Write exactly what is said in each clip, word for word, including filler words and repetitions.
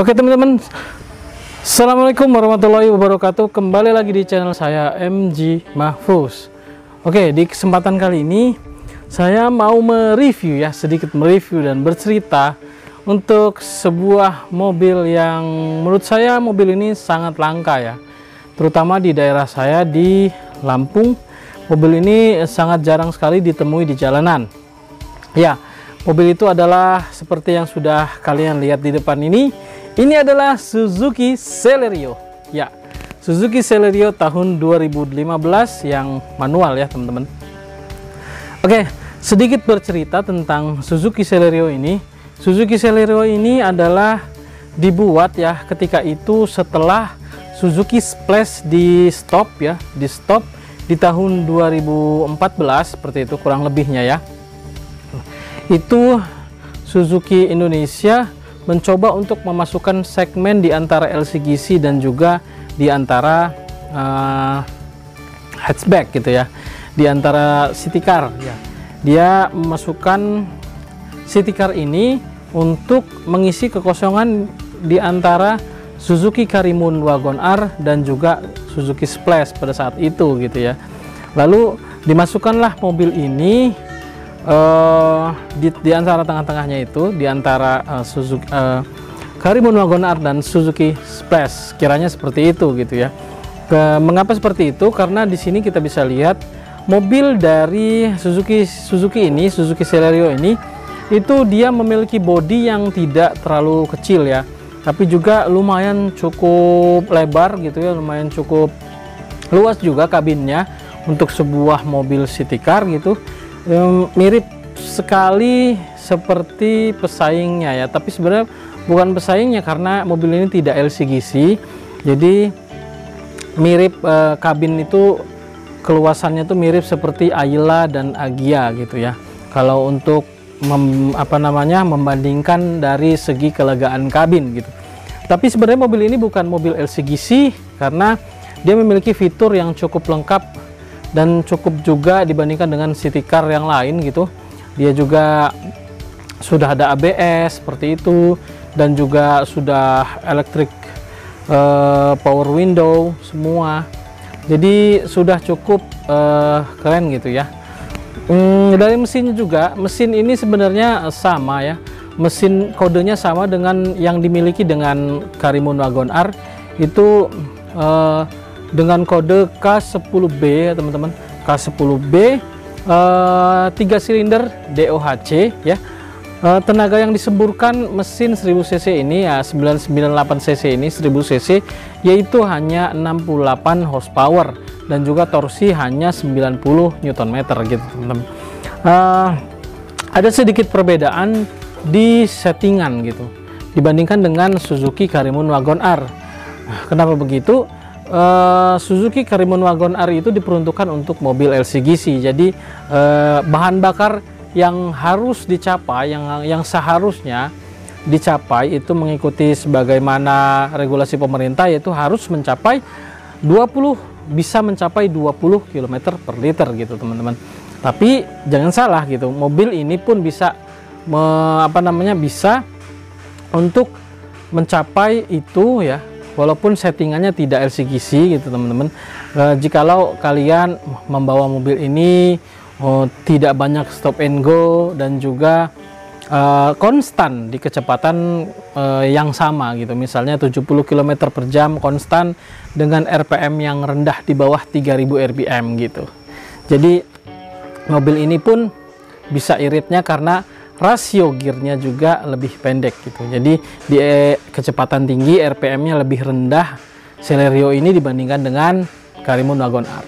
Oke teman-teman, Assalamualaikum warahmatullahi wabarakatuh. Kembali lagi di channel saya M G Mahfuz. Oke, di kesempatan kali ini saya mau mereview ya, sedikit mereview dan bercerita untuk sebuah mobil yang menurut saya mobil ini sangat langka ya, terutama di daerah saya di Lampung. Mobil ini sangat jarang sekali ditemui di jalanan ya. Mobil itu adalah seperti yang sudah kalian lihat di depan ini. Ini adalah Suzuki Celerio ya, Suzuki Celerio tahun dua ribu lima belas yang manual ya teman-teman. Oke, sedikit bercerita tentang Suzuki Celerio ini. Suzuki Celerio ini adalah dibuat ya ketika itu setelah Suzuki Splash di stop ya, di stop di tahun dua ribu empat belas seperti itu kurang lebihnya ya. Itu Suzuki Indonesia mencoba untuk memasukkan segmen di antara L C G C dan juga di antara uh, hatchback gitu ya, di antara city car ya. Dia memasukkan city car ini untuk mengisi kekosongan di antara Suzuki Karimun Wagon R dan juga Suzuki Splash pada saat itu gitu ya. Lalu dimasukkanlah mobil ini Uh, di, di antara tengah-tengahnya itu di antara uh, Suzuki uh, Karimun Wagon R dan Suzuki Splash, kiranya seperti itu gitu ya. Ke, mengapa seperti itu? Karena di sini kita bisa lihat mobil dari Suzuki Suzuki ini, Suzuki Celerio ini, itu dia memiliki bodi yang tidak terlalu kecil ya, tapi juga lumayan cukup lebar gitu ya, lumayan cukup luas juga kabinnya untuk sebuah mobil city car gitu. Um, mirip sekali seperti pesaingnya ya, tapi sebenarnya bukan pesaingnya karena mobil ini tidak L C G C, jadi mirip uh, kabin itu keluasannya tuh mirip seperti Ayla dan Agya gitu ya. Kalau untuk mem, apa namanya membandingkan dari segi kelegaan kabin gitu, tapi sebenarnya mobil ini bukan mobil L C G C karena dia memiliki fitur yang cukup lengkap dan cukup juga dibandingkan dengan city car yang lain gitu. Dia juga sudah ada A B S seperti itu, dan juga sudah electric uh, power window semua, jadi sudah cukup uh, keren gitu ya. Hmm, dari mesinnya juga, mesin ini sebenarnya sama ya, mesin kodenya sama dengan yang dimiliki dengan Karimun Wagon R itu, uh, dengan kode K sepuluh B ya teman-teman, K sepuluh B, uh, tiga silinder D O H C ya. Uh, tenaga yang disemburkan mesin seribu cc ini ya, sembilan ratus sembilan puluh delapan cc ini seribu cc, yaitu hanya enam puluh delapan horsepower dan juga torsi hanya sembilan puluh newton meter gitu teman-teman. Uh, ada sedikit perbedaan di settingan gitu dibandingkan dengan Suzuki Karimun Wagon R. Nah, kenapa begitu? Uh, Suzuki Karimun Wagon R itu diperuntukkan untuk mobil L C G C, jadi uh, bahan bakar yang harus dicapai, yang yang seharusnya dicapai itu mengikuti sebagaimana regulasi pemerintah, yaitu harus mencapai dua puluh, bisa mencapai dua puluh kilometer per liter gitu teman-teman. Tapi jangan salah gitu, mobil ini pun bisa me, apa namanya bisa untuk mencapai itu ya, walaupun settingannya tidak L C G C gitu teman-teman. E, jikalau kalian membawa mobil ini oh, tidak banyak stop and go dan juga e, konstan di kecepatan e, yang sama gitu, misalnya tujuh puluh kilometer per jam konstan dengan R P M yang rendah di bawah tiga ribu R P M gitu. Jadi mobil ini pun bisa iritnya karena rasio gearnya juga lebih pendek gitu, jadi di eh, kecepatan tinggi R P M-nya lebih rendah Celerio ini dibandingkan dengan Karimun Wagon R.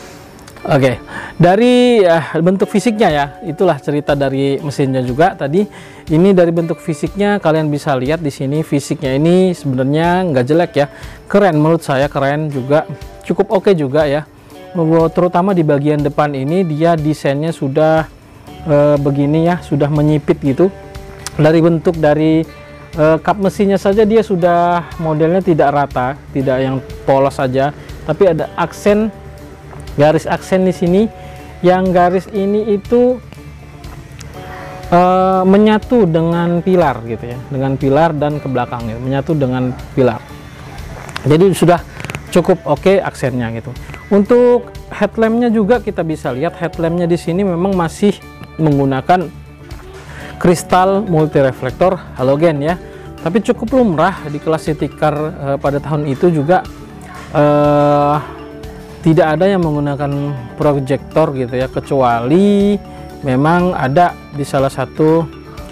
Oke, dari eh, bentuk fisiknya ya, itulah cerita dari mesinnya juga tadi. Ini dari bentuk fisiknya kalian bisa lihat di sini, fisiknya ini sebenarnya nggak jelek ya, keren menurut saya, keren juga, cukup oke juga ya. Terutama di bagian depan ini dia desainnya sudah E, begini ya, sudah menyipit gitu. Dari bentuk dari e, kap mesinnya saja dia sudah modelnya tidak rata, tidak yang polos saja, tapi ada aksen, garis aksen di sini. Yang garis ini itu uh, menyatu dengan pilar gitu ya, dengan pilar dan ke belakang ya, menyatu dengan pilar. Jadi sudah cukup oke okay aksennya gitu. Untuk headlampnya juga kita bisa lihat headlampnya di sini memang masih menggunakan kristal multi reflektor halogen ya, tapi cukup lumrah di kelas city car uh, pada tahun itu juga uh, tidak ada yang menggunakan proyektor gitu ya, kecuali memang ada di salah satu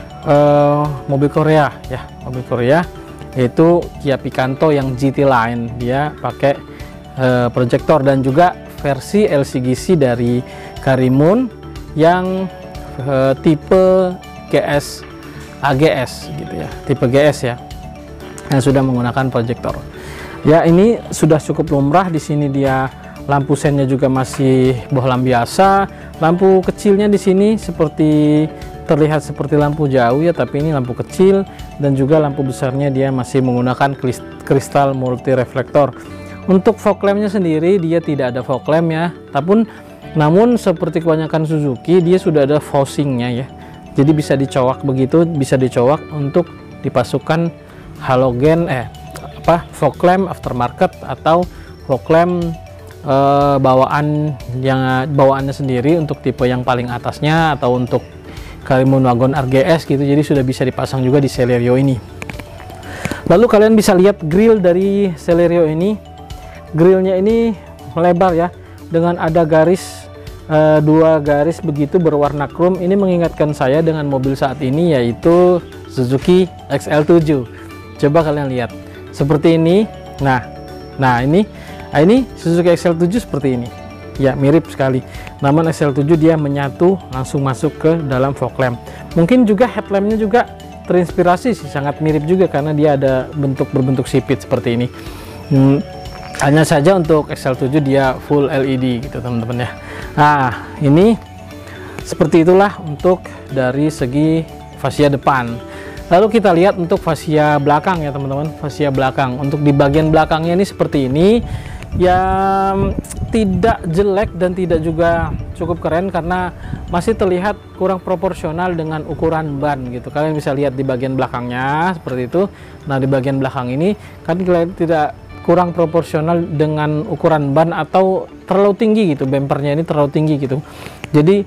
uh, mobil Korea ya, mobil Korea yaitu Kia Picanto yang G T Line, dia pakai uh, proyektor, dan juga versi L C G C dari Karimun yang uh, tipe G S A G S gitu ya, tipe G S ya, yang sudah menggunakan proyektor. Ya ini sudah cukup lumrah. Di sini dia lampu sennya juga masih bohlam biasa. Lampu kecilnya di sini seperti terlihat seperti lampu jauh ya, tapi ini lampu kecil, dan juga lampu besarnya dia masih menggunakan kristal multi reflektor. Untuk fog lampnya sendiri dia tidak ada fog lamp ya, tapi namun seperti kebanyakan Suzuki dia sudah ada focusingnya ya, jadi bisa dicowak begitu, bisa dicowak untuk dipasukkan halogen eh apa fog lamp aftermarket atau fog lamp e, bawaan yang bawaannya sendiri untuk tipe yang paling atasnya, atau untuk Karimun Wagon R G S gitu. Jadi sudah bisa dipasang juga di Celerio ini. Lalu kalian bisa lihat grill dari Celerio ini. Grillnya ini melebar ya, dengan ada garis e, dua garis begitu berwarna chrome. Ini mengingatkan saya dengan mobil saat ini, yaitu Suzuki X L tujuh. Coba kalian lihat seperti ini. Nah, nah ini, nah ini Suzuki X L tujuh seperti ini. Ya mirip sekali, namun X L tujuh dia menyatu langsung masuk ke dalam fog lamp. Mungkin juga headlampnya juga terinspirasi sih, sangat mirip juga karena dia ada bentuk berbentuk sipit seperti ini. hmm, hanya saja untuk X L tujuh dia full L E D gitu teman-teman ya. Nah ini seperti itulah untuk dari segi fascia depan. Lalu kita lihat untuk fascia belakang ya teman-teman, fascia belakang. Untuk di bagian belakangnya ini seperti ini yang tidak jelek dan tidak juga cukup keren, karena masih terlihat kurang proporsional dengan ukuran ban gitu. Kalian bisa lihat di bagian belakangnya seperti itu. Nah di bagian belakang ini kan kalian tidak kurang proporsional dengan ukuran ban, atau terlalu tinggi gitu, bempernya ini terlalu tinggi gitu. Jadi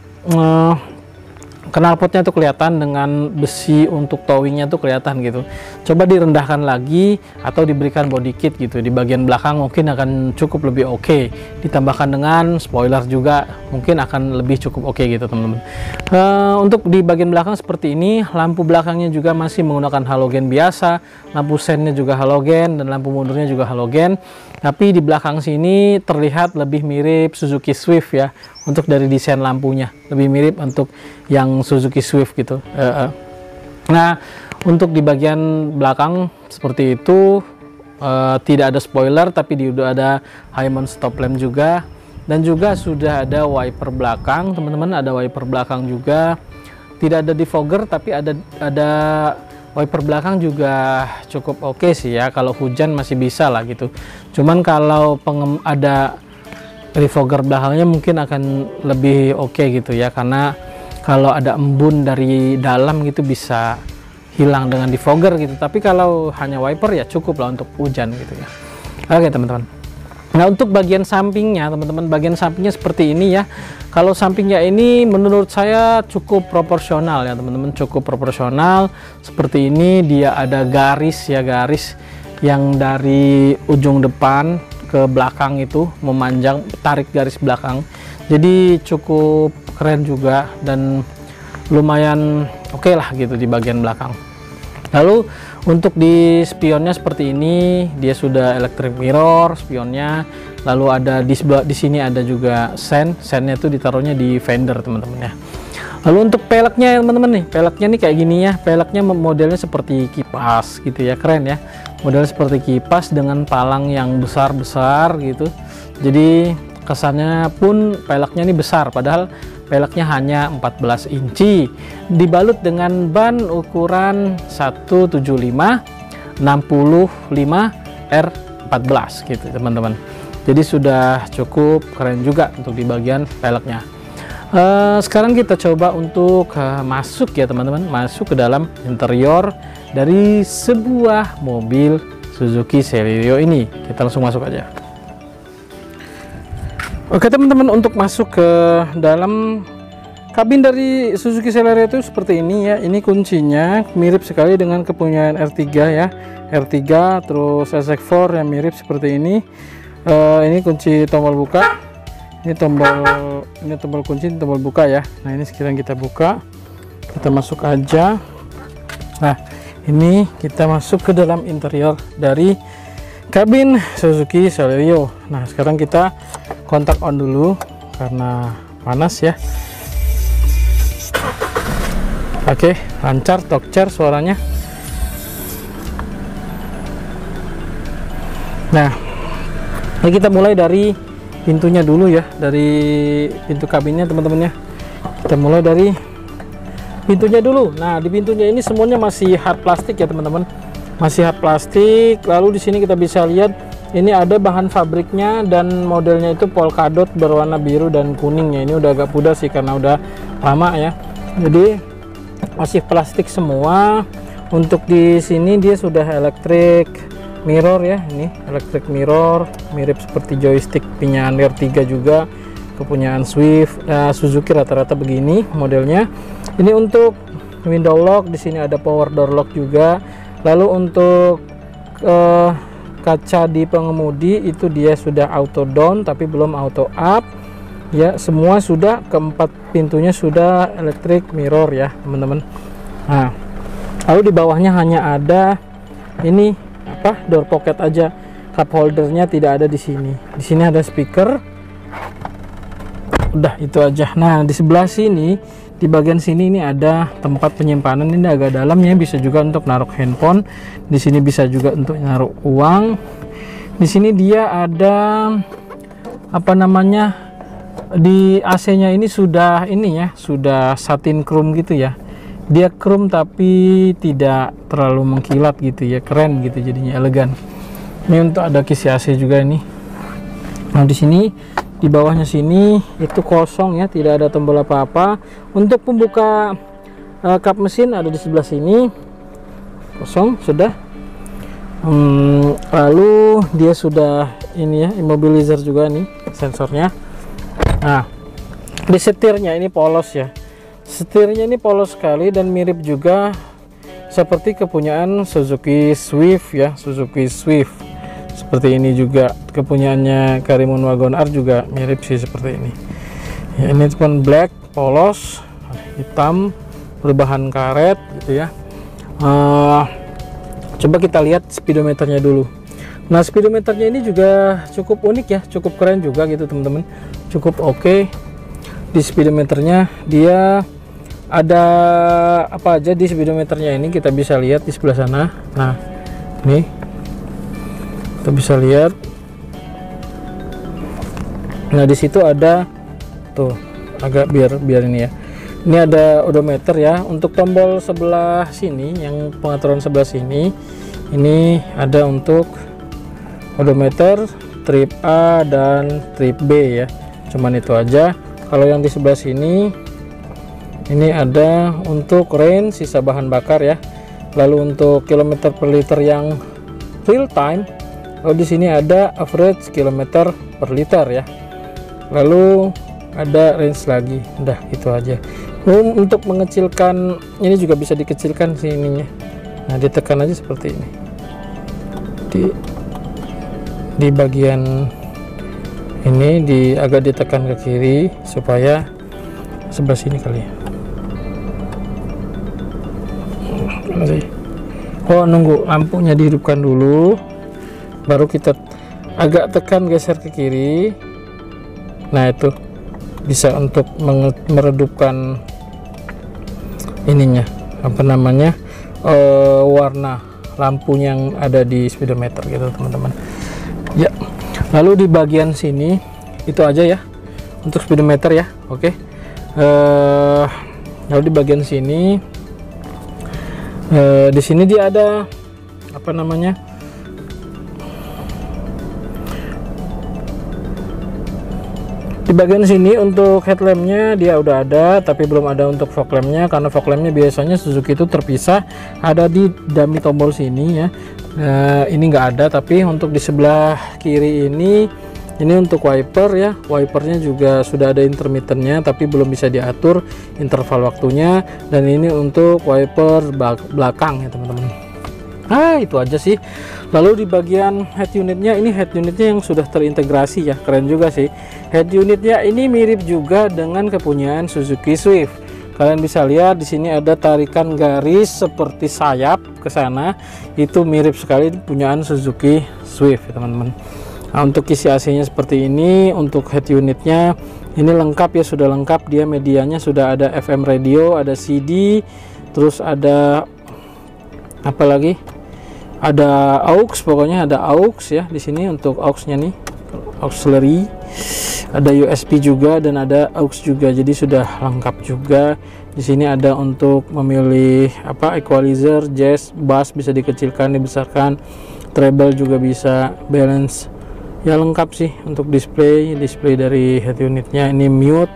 eh, knalpotnya tuh kelihatan, dengan besi untuk towingnya tuh kelihatan gitu. Coba direndahkan lagi atau diberikan body kit gitu di bagian belakang, mungkin akan cukup lebih oke okay. Ditambahkan dengan spoiler juga mungkin akan lebih cukup oke okay gitu teman-teman. Uh, untuk di bagian belakang seperti ini, lampu belakangnya juga masih menggunakan halogen biasa, lampu sennya juga halogen, dan lampu mundurnya juga halogen. Tapi di belakang sini terlihat lebih mirip Suzuki Swift ya, untuk dari desain lampunya lebih mirip untuk yang Suzuki Swift gitu. Uh, uh. Nah untuk di bagian belakang seperti itu, uh, tidak ada spoiler, tapi di udah ada high mount stop lamp juga, dan juga sudah ada wiper belakang teman-teman, ada wiper belakang juga. Tidak ada defogger, tapi ada ada wiper belakang juga cukup oke okay sih ya, kalau hujan masih bisa lah gitu. Cuman kalau pengem ada defogger belakangnya mungkin akan lebih oke okay gitu ya, karena kalau ada embun dari dalam gitu bisa hilang dengan defogger gitu. Tapi kalau hanya wiper ya cukup lah untuk hujan gitu ya. Oke teman-teman. Nah untuk bagian sampingnya teman-teman, bagian sampingnya seperti ini ya. Kalau sampingnya ini menurut saya cukup proporsional ya teman-teman, cukup proporsional seperti ini. Dia ada garis ya, garis yang dari ujung depan ke belakang itu memanjang, tarik garis belakang. Jadi cukup keren juga dan lumayan oke okay lah gitu di bagian belakang. Lalu untuk di spionnya seperti ini, dia sudah electric mirror spionnya. Lalu ada di sebelah di sini ada juga sen, sennya itu ditaruhnya di fender teman-teman ya. Lalu untuk peleknya teman-teman nih, peleknya nih kayak gini ya, peleknya modelnya seperti kipas gitu ya, keren ya. Modelnya seperti kipas dengan palang yang besar-besar gitu. Jadi kesannya pun peleknya ini besar, padahal peleknya hanya empat belas inci, dibalut dengan ban ukuran seratus tujuh puluh lima enam puluh lima R empat belas gitu teman-teman. Jadi sudah cukup keren juga untuk di bagian peleknya. Uh, sekarang kita coba untuk uh, masuk ya teman-teman, masuk ke dalam interior dari sebuah mobil Suzuki Celerio ini. Kita langsung masuk aja. Oke teman-teman, untuk masuk ke dalam kabin dari Suzuki Celerio itu seperti ini ya. Ini kuncinya mirip sekali dengan kepunyaan R tiga ya, R tiga, terus S X empat yang mirip seperti ini. Uh, ini kunci tombol buka. Ini tombol ini tombol kunci, ini tombol buka ya. Nah ini sekarang kita buka, kita masuk aja. Nah ini kita masuk ke dalam interior dari kabin Suzuki Celerio. Nah sekarang kita kontak on dulu karena panas ya. Oke, lancar, talk-cer suaranya. Nah ini kita mulai dari pintunya dulu ya, dari pintu kabinnya teman-teman ya. Kita mulai dari pintunya dulu. Nah di pintunya ini semuanya masih hard plastik ya teman-teman, masih hard plastik. Lalu di sini kita bisa lihat ini ada bahan fabriknya dan modelnya itu polkadot berwarna biru dan kuning ya. Ini udah agak pudar sih karena udah lama ya, jadi masih plastik semua. Untuk di sini dia sudah elektrik mirror ya, ini electric mirror, mirip seperti joystick punyaan R tiga juga, kepunyaan Swift, uh, Suzuki rata-rata begini modelnya. Ini untuk window lock, di sini ada power door lock juga. Lalu untuk uh, kaca di pengemudi itu dia sudah auto down tapi belum auto up ya. Semua sudah, keempat pintunya sudah electric mirror ya teman-teman. Nah lalu di bawahnya hanya ada ini apa, door pocket aja, cup holdernya tidak ada di sini. Di sini ada speaker, udah itu aja. Nah di sebelah sini, di bagian sini ini ada tempat penyimpanan, ini agak dalamnya, bisa juga untuk naruh handphone. Di sini bisa juga untuk naruh uang. Di sini dia ada apa namanya, di A C nya ini sudah ini ya, sudah satin chrome gitu ya. Dia chrome tapi tidak terlalu mengkilat gitu ya, keren gitu jadinya, elegan. Ini untuk ada kisi A C juga ini. Nah di sini di bawahnya sini itu kosong ya, tidak ada tombol apa-apa. Untuk pembuka uh, kap mesin ada di sebelah sini, kosong sudah. Hmm, lalu dia sudah ini ya, immobilizer juga nih sensornya. Nah di setirnya ini polos ya. Setirnya ini polos sekali dan mirip juga seperti kepunyaan Suzuki Swift ya, Suzuki Swift seperti ini juga. Kepunyaannya Karimun Wagon R juga mirip sih seperti ini ya. Ini pun black, polos, hitam, berbahan karet gitu ya. Uh, coba kita lihat speedometernya dulu. Nah speedometernya ini juga cukup unik ya, cukup keren juga gitu teman-teman, cukup oke okay. Di speedometernya dia ada apa aja di speedometernya ini kita bisa lihat di sebelah sana. Nah ini kita bisa lihat, nah di situ ada tuh, agak biar biar ini ya, ini ada odometer ya. Untuk tombol sebelah sini, yang pengaturan sebelah sini, ini ada untuk odometer trip A dan trip B ya, cuman itu aja. Kalau yang di sebelah sini ini ada untuk range, sisa bahan bakar ya. Lalu untuk kilometer per liter yang real time, lalu di sini ada average kilometer per liter ya. Lalu ada range lagi, udah itu aja. Untuk mengecilkan ini juga bisa dikecilkan sininya. Nah ditekan aja seperti ini di di bagian ini, di agak ditekan ke kiri supaya sebelah sini kali ya. Oh nunggu lampunya dihidupkan dulu, baru kita agak tekan geser ke kiri. Nah itu bisa untuk meredupkan ininya, apa namanya, uh, warna lampu yang ada di speedometer gitu teman-teman ya. Lalu di bagian sini itu aja ya untuk speedometer ya. Oke okay. uh, lalu di bagian sini uh, di sini dia ada apa namanya, di Di bagian sini untuk headlampnya dia udah ada, tapi belum ada untuk fog lampnya, karena fog lampnya biasanya Suzuki itu terpisah, ada di dummy tombol sini ya. Nah, ini nggak ada, tapi untuk di sebelah kiri ini ini untuk wiper ya, wipernya juga sudah ada intermittennya, tapi belum bisa diatur interval waktunya. Dan ini untuk wiper belakang ya teman-teman. Ah, itu aja sih. Lalu di bagian head unitnya, ini head unitnya yang sudah terintegrasi ya, keren juga sih. Head unitnya ini mirip juga dengan kepunyaan Suzuki Swift. Kalian bisa lihat di sini ada tarikan garis seperti sayap ke sana, itu mirip sekali punyaan Suzuki Swift ya teman-teman. Nah, untuk isi A C-nya seperti ini. Untuk head unitnya ini lengkap ya, sudah lengkap, dia medianya sudah ada F M radio, ada C D, terus ada apa lagi? Ada aux, pokoknya ada aux ya di sini untuk aux-nya nih, auxiliary, ada U S B juga dan ada aux juga, jadi sudah lengkap juga. Di sini ada untuk memilih apa, equalizer, jazz, bass bisa dikecilkan, dibesarkan, treble juga bisa, balance ya, lengkap sih. Untuk display, display dari head unitnya ini mute,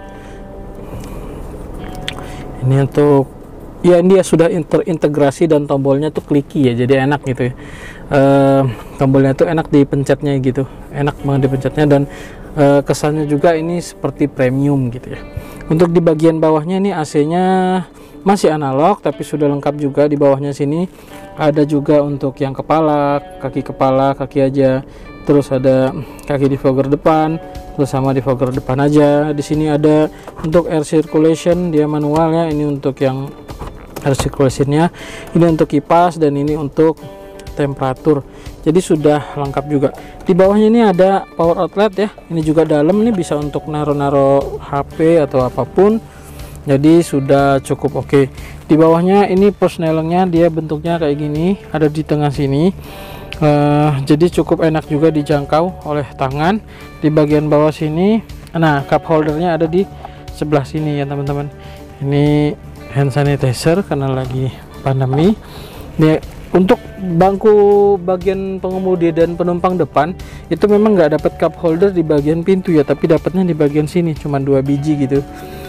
ini untuk ya dia sudah terintegrasi dan tombolnya tuh clicky ya, jadi enak gitu ya. E, tombolnya tuh enak dipencetnya gitu, enak banget dipencetnya, dan e, kesannya juga ini seperti premium gitu ya. Untuk di bagian bawahnya ini A C-nya masih analog, tapi sudah lengkap juga. Di bawahnya sini ada juga untuk yang kepala, kaki kepala, kaki aja, terus ada kaki defogger depan, terus sama defogger depan aja. Di sini ada untuk air circulation, dia manualnya, ini untuk yang air circulation-nya, ini untuk kipas, dan ini untuk temperatur. Jadi sudah lengkap juga. Di bawahnya ini ada power outlet ya, ini juga dalam, ini bisa untuk naro-naro H P atau apapun, jadi sudah cukup oke. Di bawahnya ini persnelingnya, dia bentuknya kayak gini, ada di tengah sini. Uh, jadi cukup enak juga dijangkau oleh tangan. Di bagian bawah sini, nah cup holdernya ada di sebelah sini ya teman-teman. Ini hand sanitizer karena lagi pandemi. Nih, untuk bangku bagian pengemudi dan penumpang depan itu memang nggak dapat cup holder di bagian pintu ya, tapi dapatnya di bagian sini, cuma dua biji gitu.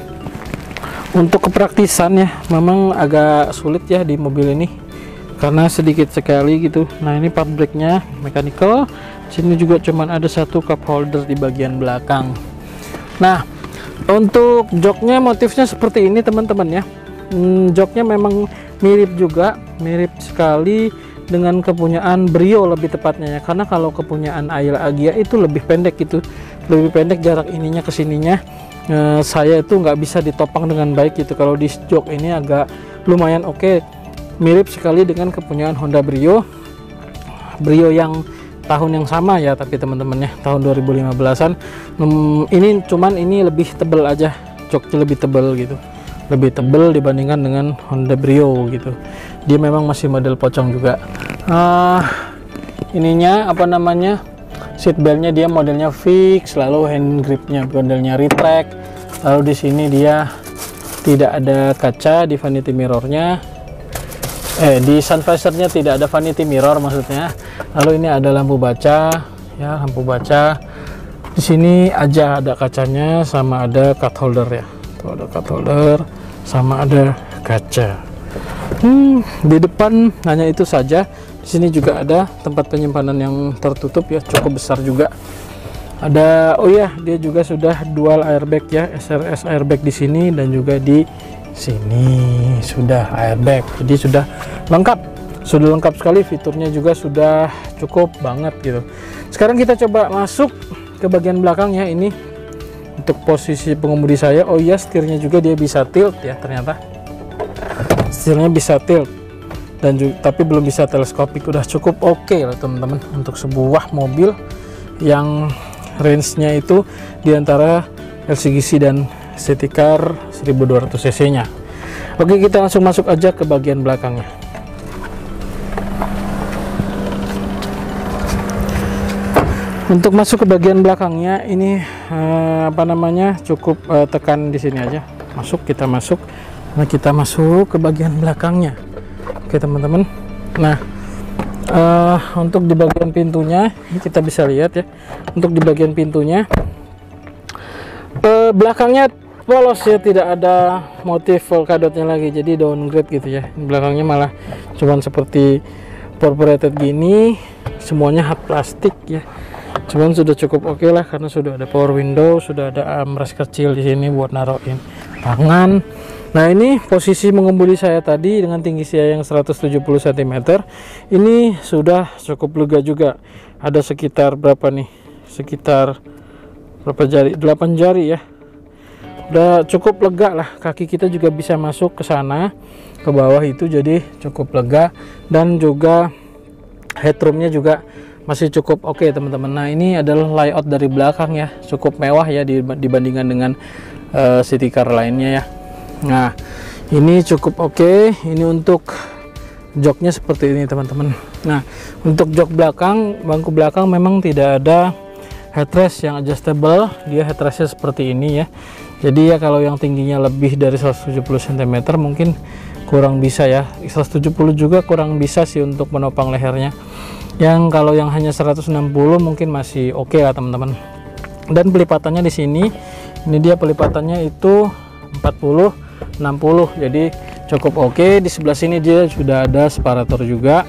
Untuk kepraktisan ya memang agak sulit ya di mobil ini karena sedikit sekali gitu. Nah, ini part brake-nya mechanical, sini juga cuman ada satu cup holder di bagian belakang. Nah, untuk joknya motifnya seperti ini teman-teman ya. Hmm, joknya memang mirip juga, mirip sekali dengan kepunyaan Brio lebih tepatnya ya, karena kalau kepunyaan Ayla Agya itu lebih pendek gitu, lebih pendek jarak ininya ke sininya. Eh, saya itu nggak bisa ditopang dengan baik gitu. Kalau di jok ini agak lumayan oke, okay. Mirip sekali dengan kepunyaan Honda Brio, Brio yang tahun yang sama ya, tapi teman-teman ya tahun dua ribu lima belasan. Hmm, ini cuman ini lebih tebel aja, joknya lebih tebel gitu, lebih tebel dibandingkan dengan Honda Brio gitu. Dia memang masih model pocong juga. Uh, ininya apa namanya, seat beltnya dia modelnya fix, lalu hand gripnya modelnya retract. Lalu di sini dia tidak ada kaca di vanity mirrornya, eh di sun visornya tidak ada vanity mirror maksudnya. Lalu ini ada lampu baca ya, lampu baca. Di sini aja ada kacanya, sama ada cut holder ya. Tuh ada cut holder, sama ada kaca. Hmm, di depan hanya itu saja. Di sini juga ada tempat penyimpanan yang tertutup ya, cukup besar juga. Ada, oh ya, dia juga sudah dual airbag ya, S R S airbag di sini dan juga di sini sudah airbag. Jadi sudah lengkap, sudah lengkap sekali, fiturnya juga sudah cukup banget gitu. Sekarang kita coba masuk ke bagian belakang ya. Ini untuk posisi pengemudi saya. Oh iya, setirnya juga dia bisa tilt ya, ternyata setirnya bisa tilt dan juga, tapi belum bisa teleskopik. Udah cukup oke okay lah teman-teman untuk sebuah mobil yang range-nya itu diantara L C G C dan City Car seribu dua ratus cc nya. Oke, kita langsung masuk aja ke bagian belakangnya. Untuk masuk ke bagian belakangnya ini eh, apa namanya, cukup eh, tekan di sini aja. Masuk, kita masuk. Nah, kita masuk ke bagian belakangnya. Oke teman-teman. Nah, uh, untuk di bagian pintunya ini kita bisa lihat ya. Untuk di bagian pintunya e, belakangnya polos ya, tidak ada motif polka dotnya lagi, jadi downgrade gitu ya. Belakangnya malah cuman seperti perforated gini, semuanya hard plastik ya. Cuman sudah cukup oke okay lah, karena sudah ada power window, sudah ada armrest kecil di sini buat naruhin tangan. Nah, ini posisi mengemudi saya tadi dengan tinggi saya yang seratus tujuh puluh sentimeter. Ini sudah cukup lega juga. Ada sekitar berapa nih? Sekitar berapa jari? delapan jari ya. Udah cukup lega lah, kaki kita juga bisa masuk ke sana, ke bawah itu, jadi cukup lega. Dan juga headroomnya juga masih cukup oke okay, teman-teman. Nah, ini adalah layout dari belakang ya, cukup mewah ya dibandingkan dengan uh, city car lainnya ya. Nah, ini cukup oke okay. Ini untuk joknya seperti ini teman-teman. Nah, untuk jok belakang, bangku belakang memang tidak ada headrest yang adjustable, dia headrestnya seperti ini ya. Jadi ya kalau yang tingginya lebih dari seratus tujuh puluh sentimeter mungkin kurang bisa ya. seratus tujuh puluh juga kurang bisa sih untuk menopang lehernya. Yang kalau yang hanya seratus enam puluh mungkin masih oke okay lah teman-teman. Dan pelipatannya di sini, ini dia pelipatannya itu empat puluh enam puluh, jadi cukup oke okay. Di sebelah sini dia sudah ada separator juga,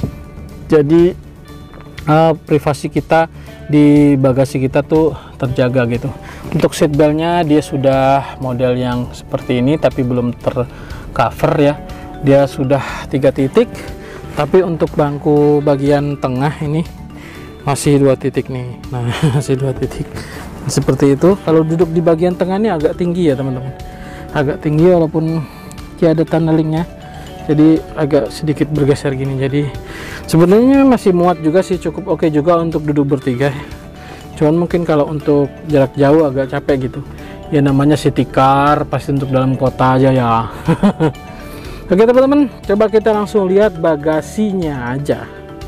jadi uh, privasi kita di bagasi kita tuh terjaga gitu. Untuk seat beltnya dia sudah model yang seperti ini, tapi belum tercover ya, dia sudah tiga titik. Tapi untuk bangku bagian tengah ini masih dua titik nih. Nah, masih dua titik seperti itu. Kalau duduk di bagian tengah ini agak tinggi ya teman-teman, agak tinggi walaupun ya ada tunnelingnya, jadi agak sedikit bergeser gini. Jadi sebenarnya masih muat juga sih, cukup oke okay juga untuk duduk bertiga. Cuman mungkin kalau untuk jarak jauh agak capek gitu ya, namanya city car, pasti untuk dalam kota aja ya. Oke teman-teman, coba kita langsung lihat bagasinya aja.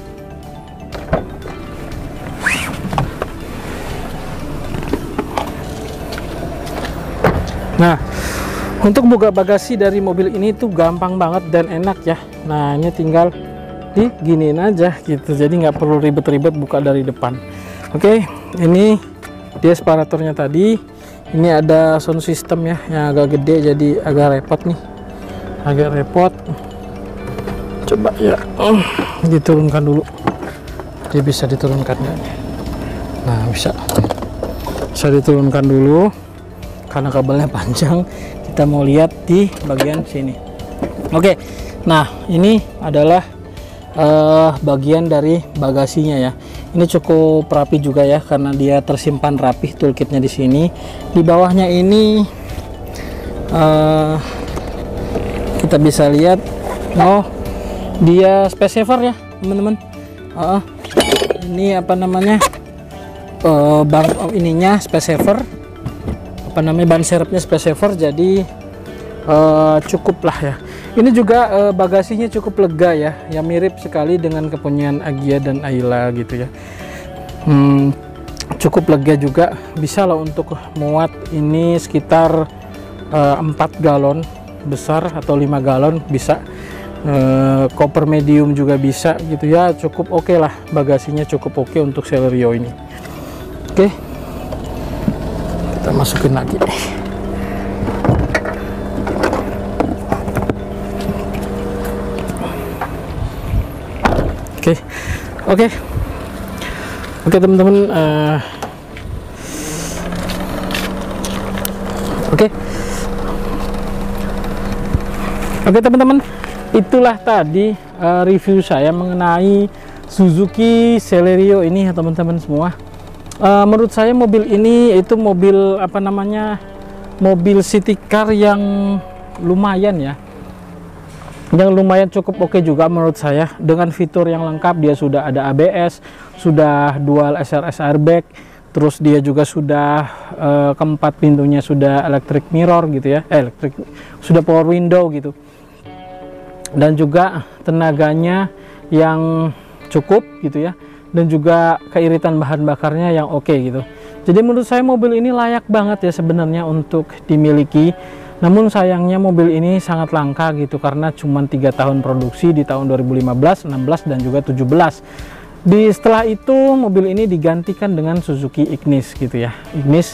Nah, untuk buka bagasi dari mobil ini tuh gampang banget dan enak ya. Nah, ini tinggal diginiin aja gitu, jadi nggak perlu ribet-ribet buka dari depan. Oke, ini dia separatornya tadi. Ini ada sound system ya yang agak gede, jadi agak repot nih, agak repot. Coba ya, oh, diturunkan dulu. Dia bisa diturunkan ya. Nah, bisa bisa diturunkan dulu karena kabelnya panjang. Kita mau lihat di bagian sini. Oke, nah ini adalah uh, bagian dari bagasinya ya. Ini cukup rapi juga ya, karena dia tersimpan rapih toolkitnya di sini. Di bawahnya ini uh, kita bisa lihat, oh dia space saver ya teman-teman. Uh, ini apa namanya? Uh, bang oh, ininya space saver. Apa namanya, ban serepnya space saver, jadi uh, cukup lah ya. Ini juga uh, bagasinya cukup lega ya, yang mirip sekali dengan kepunyaan Agya dan Ayla gitu ya. Hmm, cukup lega juga, bisa lah untuk muat ini sekitar uh, empat galon besar atau lima galon bisa. Uh, koper medium juga bisa gitu ya, cukup oke okay lah bagasinya, cukup oke okay untuk Celerio ini. Oke, okay. Kita masukin lagi. Oke, oke, oke teman-teman. Uh, oke, oke teman-teman. Itulah tadi uh, review saya mengenai Suzuki Celerio ini ya teman-teman semua. Uh, menurut saya mobil ini itu mobil apa namanya, mobil city car yang lumayan ya, yang lumayan cukup oke okay juga menurut saya, dengan fitur yang lengkap. Dia sudah ada A B S, sudah dual S R S airbag, terus dia juga sudah uh, keempat pintunya sudah electric mirror gitu ya, eh, electric sudah power window gitu. Dan juga tenaganya yang cukup gitu ya, dan juga keiritan bahan bakarnya yang oke okay gitu. Jadi menurut saya mobil ini layak banget ya sebenarnya untuk dimiliki. Namun sayangnya mobil ini sangat langka gitu, karena cuma tiga tahun produksi di tahun dua ribu lima belas, enam belas dan juga tujuh belas. Di setelah itu mobil ini digantikan dengan Suzuki Ignis gitu ya. Ignis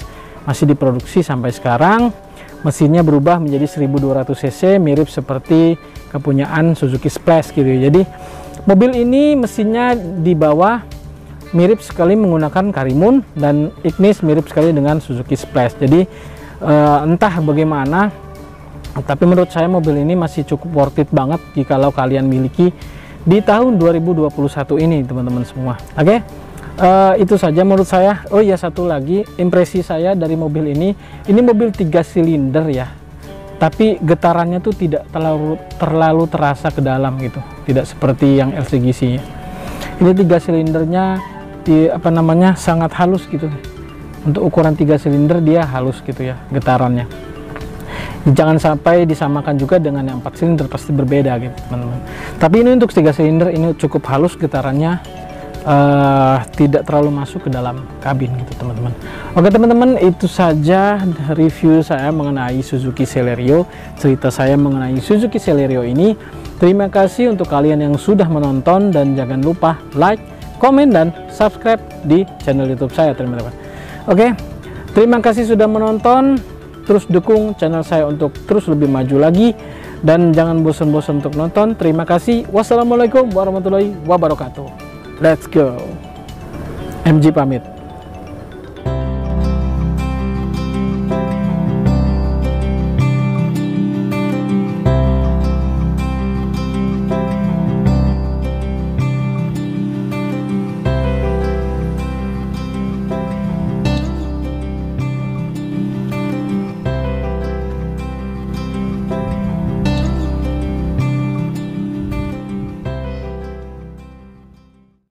masih diproduksi sampai sekarang. Mesinnya berubah menjadi seribu dua ratus cc, mirip seperti kepunyaan Suzuki Splash gitu. Jadi mobil ini mesinnya di bawah mirip sekali menggunakan Karimun, dan Ignis mirip sekali dengan Suzuki Splash. Jadi uh, entah bagaimana, tapi menurut saya mobil ini masih cukup worth it banget jikalau kalian miliki di tahun dua ribu dua puluh satu ini, teman-teman semua. Oke, okay? Uh, itu saja menurut saya. Oh iya, satu lagi impresi saya dari mobil ini. Ini mobil tiga silinder ya, tapi getarannya tuh tidak terlalu terlalu terasa ke dalam gitu, tidak seperti yang L C G C. Ini tiga silindernya di apa namanya sangat halus gitu. Untuk ukuran tiga silinder dia halus gitu ya getarannya. Jangan sampai disamakan juga dengan yang empat silinder, pasti berbeda gitu teman-teman. Tapi ini untuk tiga silinder ini cukup halus getarannya. Uh, tidak terlalu masuk ke dalam kabin gitu teman-teman. Oke teman-teman, itu saja review saya mengenai Suzuki Celerio, cerita saya mengenai Suzuki Celerio ini. Terima kasih untuk kalian yang sudah menonton, dan jangan lupa like, komen, dan subscribe di channel YouTube saya teman-teman. Oke, terima kasih sudah menonton, terus dukung channel saya untuk terus lebih maju lagi, dan jangan bosan-bosan untuk nonton. Terima kasih. Wassalamualaikum warahmatullahi wabarakatuh. Let's go. M G pamit.